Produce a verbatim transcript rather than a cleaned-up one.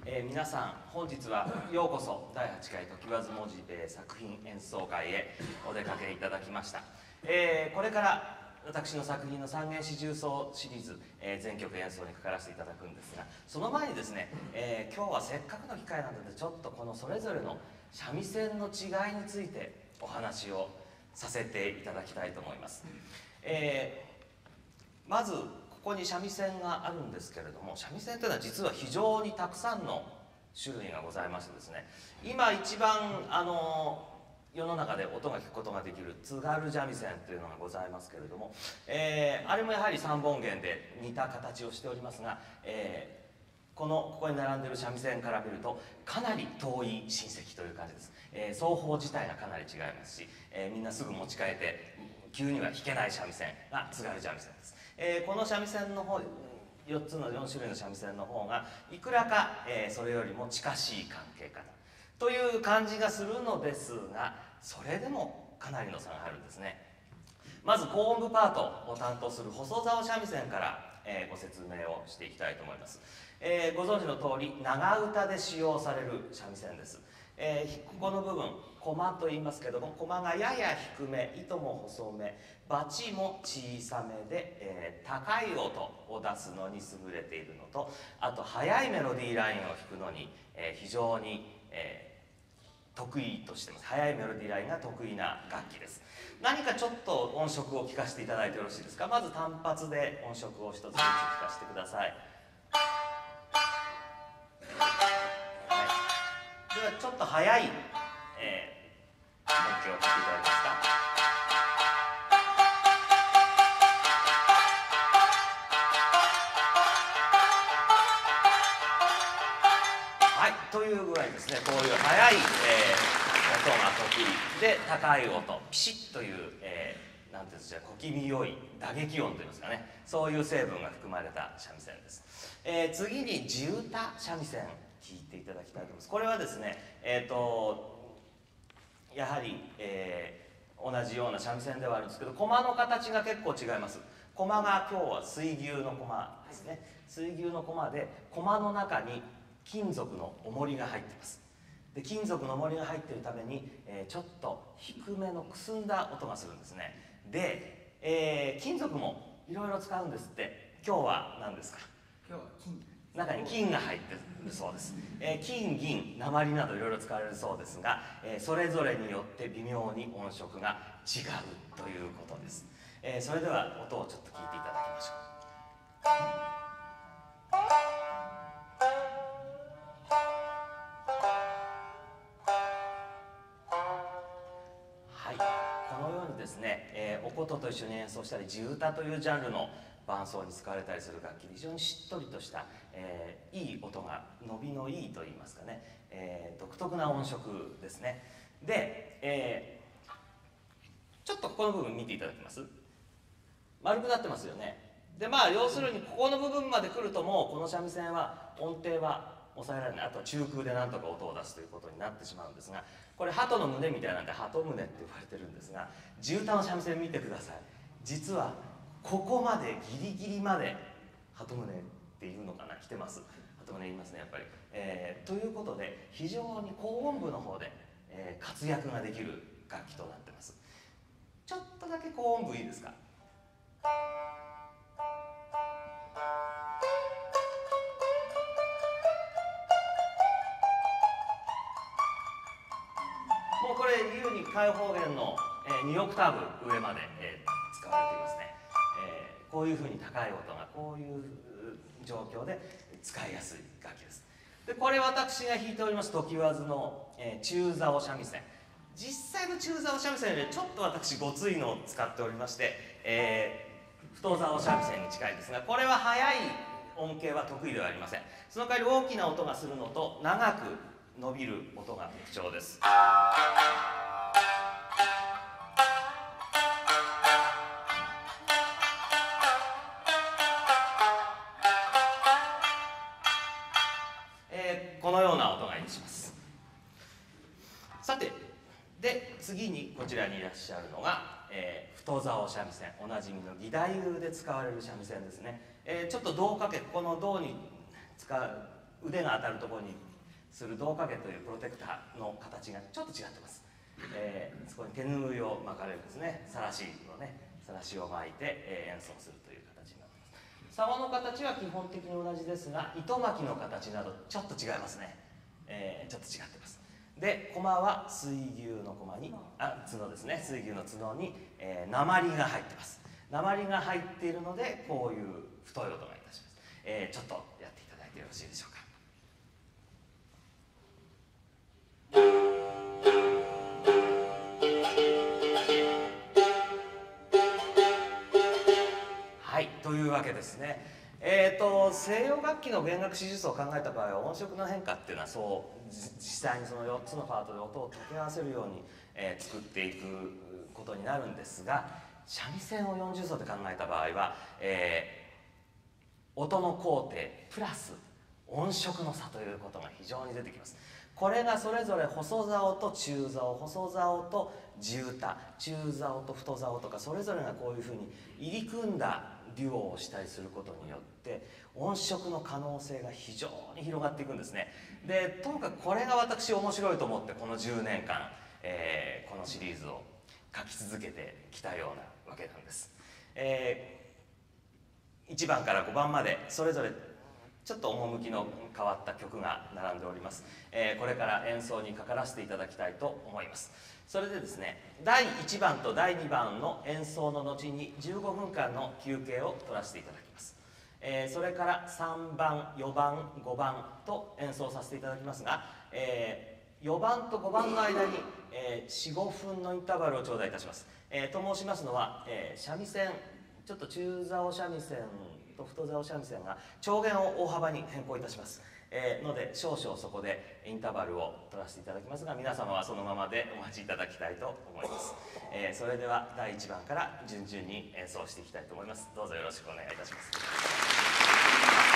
えー、皆さん本日はようこそだいはちかい常盤津文字兵衛作品演奏会へお出かけいただきました。えー、これから私の作品の三原四重奏シリーズ、えー、全曲演奏にかからせていただくんですが、その前にですね、えー、今日はせっかくの機会なのでちょっとこのそれぞれの三味線の違いについてお話をさせていただきたいと思います。えー、まずここに三味線があるんですけれども、三味線というのは実は非常にたくさんの種類がございましてですね、今一番あの世の中で音が聞くことができる津軽三味線というのがございますけれども、えー、あれもやはり三本弦で似た形をしておりますが、えー、このここに並んでいる三味線から見るとかなり遠い親戚という感じです。えー、奏法自体がかなり違いますし、えー、みんなすぐ持ち替えて急には弾けない三味線が津軽三味線です。えー、この三味線の方よっつのよん種類の三味線の方がいくらか、えー、それよりも近しい関係かなという感じがするのですが、それでもかなりの差があるんですね。まず高音部パートを担当する細棹三味線から、えー、ご説明をしていきたいと思います。えー、ご存知の通り長唄で使用される三味線です。えー、ここの部分コマと言いますけども、コマがやや低め、糸も細め、バチも小さめで、えー、高い音を出すのに優れているのと、あと速いメロディーラインを弾くのに、えー、非常に、えー、得意としてます。速いメロディーラインが得意な楽器です。何かちょっと音色を聞かせていただいてよろしいですか。まず単発で音色を一つずつ聞かせてください。ではちょっと速い、えー、音形を聞いていただけますか。はい、という具合ですね。こういう速い、えー、音が得意で、高い音ピシッという、えー、なんていうんですか、小気味良い打撃音といいますかね、そういう成分が含まれた三味線です。えー、次に地唄三味線聞いていただきたいと思います。これはですね、えーとやはり、えー、同じような三味線ではあるんですけど、コマの形が結構違います。コマが今日は水牛のコマですね。水牛のコマで、コマの中に金属の重りが入っています。で金属の重りが入っているために、えー、ちょっと低めのくすんだ音がするんですね。で、えー、金属もいろいろ使うんですって。今日は何ですか。 今日は金、 中に金が入っているそうです。えー、金、銀、鉛などいろいろ使われるそうですが、えー、それぞれによって微妙に音色が違うということです。えー、それでは音をちょっと聞いていただきましょう。はい、このようにですね、えー、お琴と一緒に演奏したり地唄というジャンルの伴奏に使われたりする楽器で、非常にしっとりとした、えー、いい音が伸びのいいといいますかね、えー、独特な音色ですね。で、えー、ちょっとここの部分見ていただけます。丸くなってますよね。でまあ要するにここの部分まで来るともうこの三味線は音程は抑えられない。あとは中空でなんとか音を出すということになってしまうんですが、これ鳩の胸みたいなんで鳩胸って呼ばれてるんですが、地唄の三味線見てください。実はここまでギリギリまで鳩胸っていうのかな、来てます。鳩胸言いますねやっぱり。えー、ということで非常に高音部の方で、えー、活躍ができる楽器となってます。ちょっとだけ高音部いいですか。もうこれ優に開放弦の、えー、にオクターブ上まで、えー、使われていますね。えー、こういうふうに高い音がこういう状況で使いやすい楽器です。でこれ私が弾いております常盤津の、えー、中棹三味線、実際の中棹三味線よりちょっと私ごついのを使っておりまして、えー、太棹三味線に近いですが、これは速い音形は得意ではありません。その代わり大きな音がするのと長く伸びる音が特徴です。えー、このような音がします。さてで次にこちらにいらっしゃるのが、えー、太棹三味線、おなじみの義太夫で使われる三味線ですね。えー、ちょっと胴掛け、この胴に使う腕が当たるところにする胴掛けというプロテクターの形がちょっと違ってます。えー、そこに手ぬぐいを巻かれるですね、さらしのね、さらしを巻いて、えー、演奏するという形になっています。竿の形は基本的に同じですが、糸巻きの形などちょっと違いますね。えー、ちょっと違ってます。で、駒は水牛の駒に、あ、角ですね、水牛の角に、えー、鉛が入ってます。鉛が入っているので、こういう太い音がいたします。えー、ちょっとやっていただいてよろしいでしょうか。はい、というわけですね。えーと、西洋楽器の弦楽四重奏を考えた場合は音色の変化っていうのはそう実際にそのよっつのパートで音を掛け合わせるように、えー、作っていくことになるんですが、三味線をよん重奏で考えた場合は、えー、音の高低プラス音色の差ということが非常に出てきます。これがそれぞれ細竿と中竿、細竿と地唄、中竿と太竿とかそれぞれがこういうふうに入り組んだデュオをしたりすることによって音色の可能性が非常に広がっていくんですね。で、とにかくこれが私面白いと思ってこのじゅうねんかん、えー、このシリーズを書き続けてきたようなわけなんです。えー、いちばんからごばんまでそれぞれちょっと趣の変わった曲が並んでおります。えー、これから演奏にかからせていただきたいと思います。それでですね、だいいちばんとだいにばんの演奏の後にじゅうごふんかんの休憩を取らせていただきます。えー、それからさんばん、よばん、ごばんと演奏させていただきますが、えー、よばんとごばんの間に、えー、よん、ごふんのインターバルを頂戴いたします。えー、と申しますのは、えー、三味線、ちょっと中竿三味線と太竿三味線が調弦を大幅に変更いたします。えー、ので少々そこでインターバルを取らせていただきますが、皆様はそのままでお待ちいただきたいと思います。えー、それではだいいちばんから順々に演奏していきたいと思います。どうぞよろしくお願いいたします。